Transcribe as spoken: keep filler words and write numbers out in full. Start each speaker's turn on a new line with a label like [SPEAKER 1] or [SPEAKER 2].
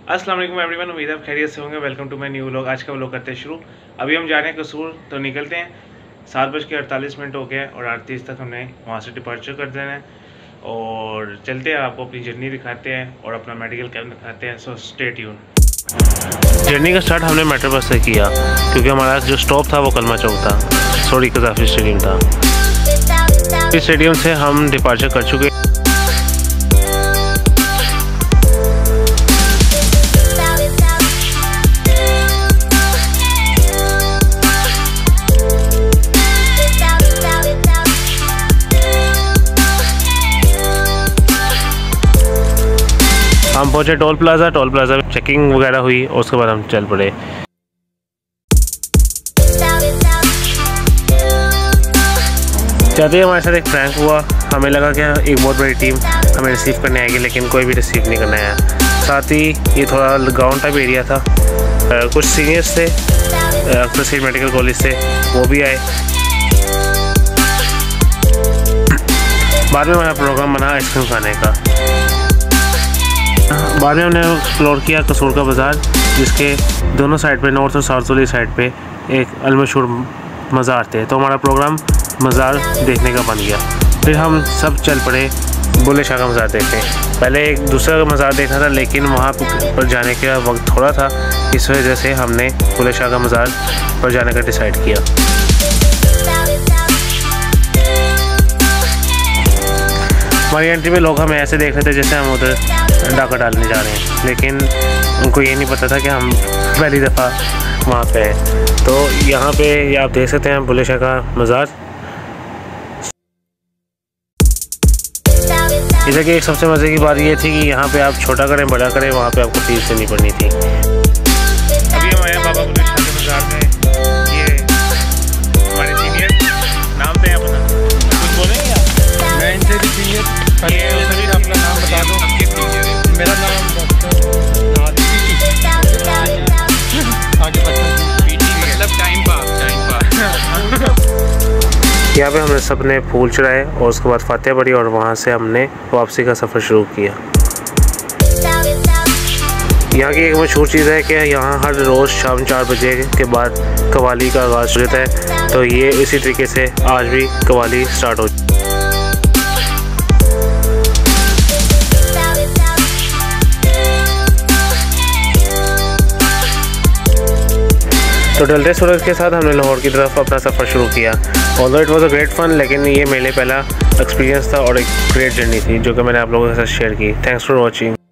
[SPEAKER 1] अस्सलाम वालेकुम एवरीवन, उम्मीद है खैरियत से होंगे। Welcome to my new vlog. आज का व्लॉग करते हैं शुरू। अभी हम जा रहे हैं कसूर, तो निकलते हैं। सात बज के अड़तालीस मिनट हो गया और आठ तीस तक हमने वहाँ से डिपार्चर कर देना है और चलते हैं। आपको अपनी जर्नी दिखाते हैं और अपना मेडिकल कैंप दिखाते हैं। So stay tuned. जर्नी का स्टार्ट हमने मेट्रो बस से किया क्योंकि हमारा जो स्टॉप था वो कलमा चौक था, सॉरी कज़ाफ़ी स्टेडियम था। इस स्टेडियम से हम डिपार्चर कर चुके। हम पहुंचे टोल प्लाज़ा। टोल प्लाज़ा में चेकिंग वगैरह हुई और उसके बाद हम चल पड़े। जाते ही हमारे साथ एक प्रैंक हुआ। हमें लगा कि एक बहुत बड़ी टीम हमें रिसीव करने आएगी, लेकिन कोई भी रिसीव नहीं करने आया। साथ ही ये थोड़ा ग्राउंड टाइप एरिया था। आ, कुछ सीनियर्स थे अख्तर सीड मेडिकल कॉलेज से, वो भी आए। बाद में हमारा प्रोग्राम बना आइसक्रीम खाने का। बाद में हमने एक्सप्लोर किया कसूर का बाज़ार, जिसके दोनों साइड पे, नॉर्थ और साउथ वाली साइड पे एक अलमशहूर मज़ार थे। तो हमारा प्रोग्राम मज़ार देखने का बन गया। फिर हम सब चल पड़े बुल्ले शाह का मज़ार देखने। पहले एक दूसरा मज़ार देखना था, लेकिन वहाँ पर जाने का वक्त थोड़ा था, इस वजह से हमने बुल्ले शाह का मज़ार पर जाने का डिसाइड किया। हमारी एंट्री में लोग हमें ऐसे देख रहे थे जैसे हम उधर डाका डालने जा रहे हैं, लेकिन उनको ये नहीं पता था कि हम पहली दफ़ा वहाँ पे हैं। तो यहाँ पे ये आप देख सकते हैं बुल्ले शाह का मज़ार। इस जगह एक सबसे मज़े की बात ये थी कि यहाँ पे आप छोटा करें बड़ा करें, वहाँ पे आपको फीस देनी पड़नी थी। अभी हम आए बाबा बुल्ले शाह के मज़ार में। ये हमारे सीनियर नाम पे अपना कुछ बोलेंगे आप?
[SPEAKER 2] मैं इनसे भी सीनियर। ये सभी अपना नाम बता दो। मेरा नाम डॉक्टर आगे मतलब टाइम पास टाइम पास।
[SPEAKER 1] यहाँ पे हमने सब ने फूल चढ़ाए और उसके बाद फातिहा पढ़ी और वहाँ से हमने वापसी का सफ़र शुरू किया। यहाँ की एक मशहूर चीज़ है कि यहाँ हर रोज़ शाम चार बजे के बाद कवाली का आगाज़ होता है। तो ये इसी तरीके से आज भी कवाली स्टार्ट हो। तो ढलते सूरज के साथ हमने लाहौर की तरफ अपना सफ़र शुरू किया। Although it was a great fun, लेकिन ये मेरे लिए पहला एक्सपीरियंस था और एक ग्रेट जर्नी थी जो कि मैंने आप लोगों के साथ शेयर की। Thanks for watching.